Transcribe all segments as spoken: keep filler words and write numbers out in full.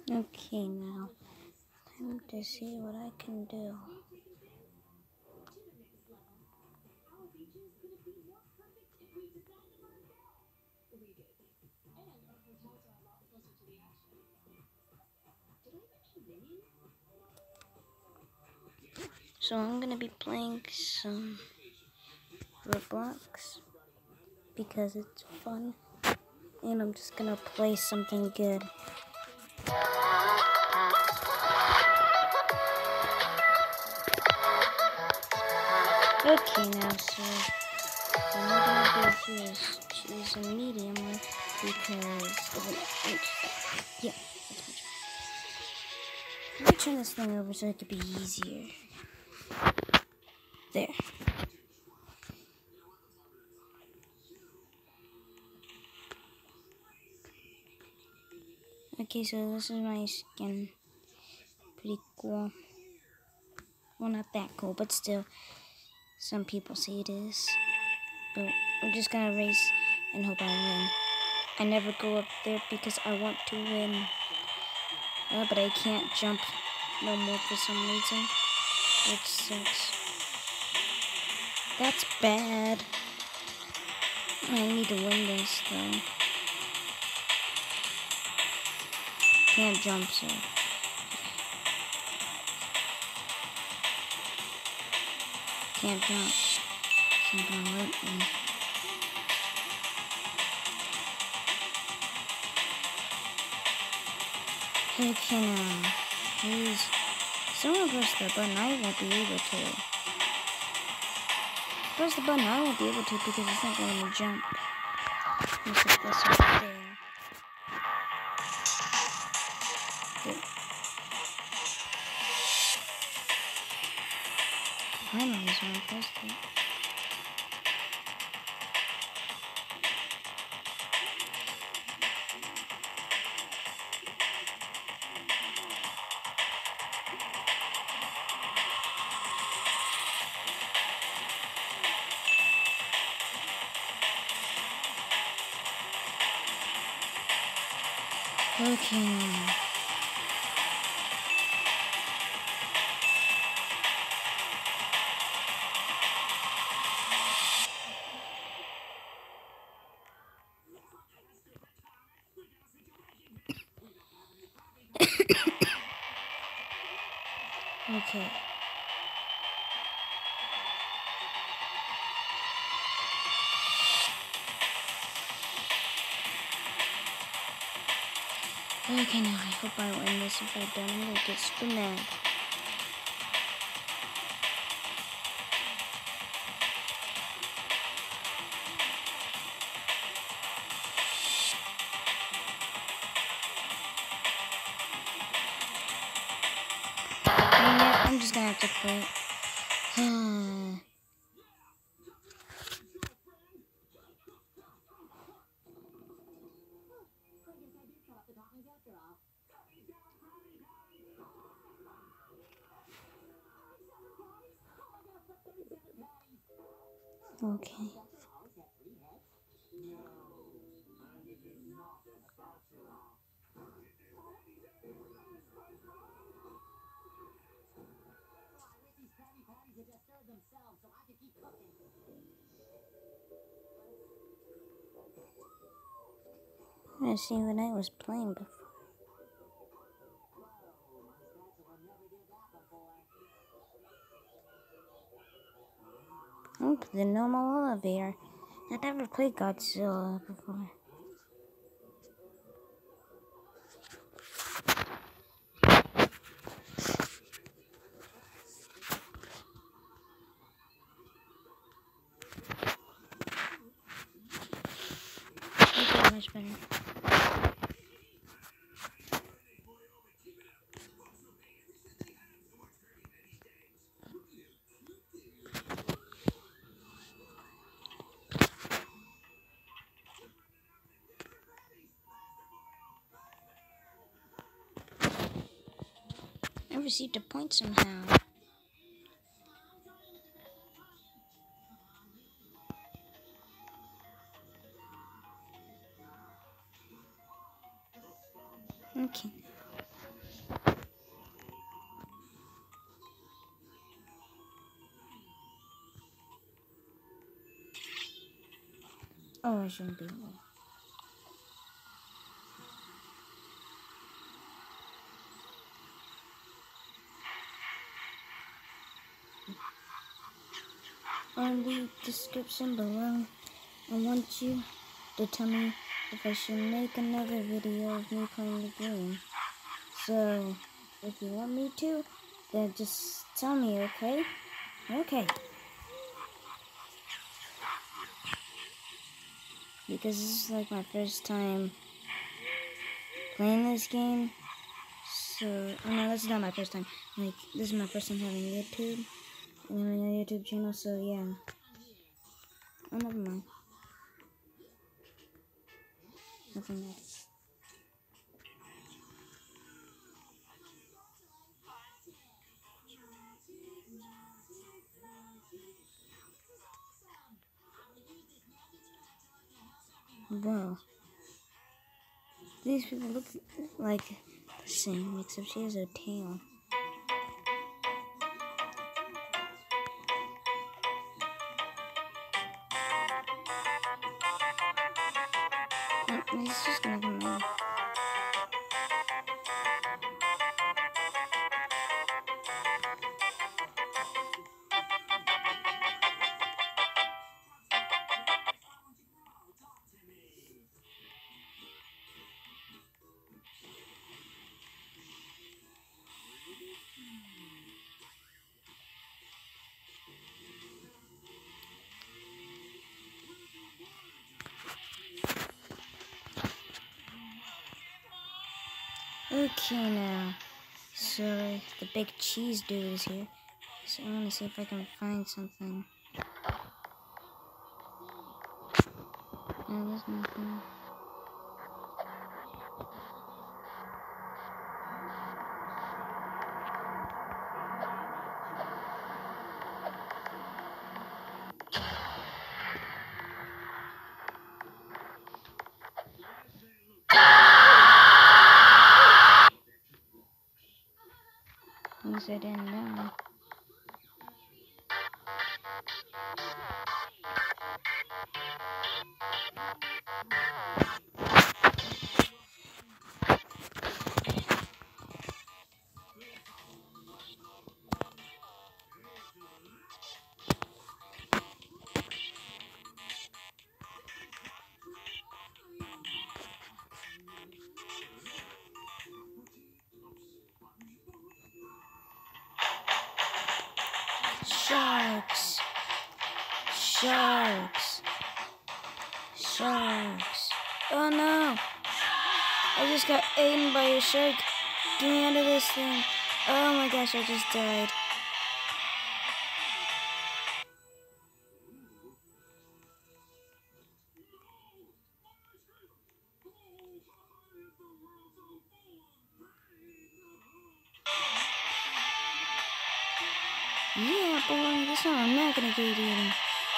Okay, now time to see what I can do. So I'm gonna be playing some ROBLOX because it's fun, and I'm just gonna play something good. Okay, now so what I'm gonna do here is choose a medium one because of an yeah, that's much better. Let me turn this thing over so it could be easier. There. Okay, so this is my skin. Pretty cool. Well, not that cool, but still, some people say it is. But I'm just gonna race and hope I win. I never go up there because I want to win. Uh, but I can't jump no more for some reason. Which sucks. That's bad. I need to win this, though. Can't jump, so... Can't jump. It's not gonna hurt me. Okay, now. Please. Someone press the button. I won't be able to. Press the button. I won't be able to because it's not letting me jump. Let's put this right there. There. Finally, someone pressed it. Okay, now. Okay. Okay, now I hope I win this. If I don't, I'm gonna get super mad. Yeah, I'm just gonna have to quit. Okay. I'm gonna see what I was playing before. Oh, the normal elevator. I've never played Godzilla before. Okay, much better. I received a point somehow. Okay. Oh, I shouldn't be there. On the description below, I want you to tell me if I should make another video of me playing the game. So, if you want me to, then just tell me, okay? Okay. Because this is like my first time playing this game. So, oh no, this is not my first time. Like, this is my first time having YouTube. And having a YouTube channel, so yeah. Oh, never mind. Nothing else. Whoa. These people look like the same, except she has a tail. Oh, he's just gonna come in. Okay, now. So, the big cheese dude is here. So, I want to see if I can find something. No, there's nothing. At least I didn't know. Sharks! Sharks! Sharks! Oh no! I just got eaten by a shark. Get me out of this thing. Oh my gosh, I just died. Yeah, boy, this one I'm not gonna get eaten.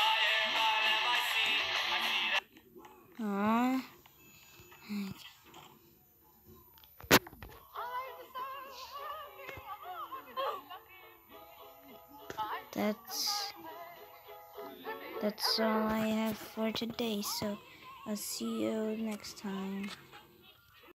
Aww. That's that's all I have for today, so I'll see you next time.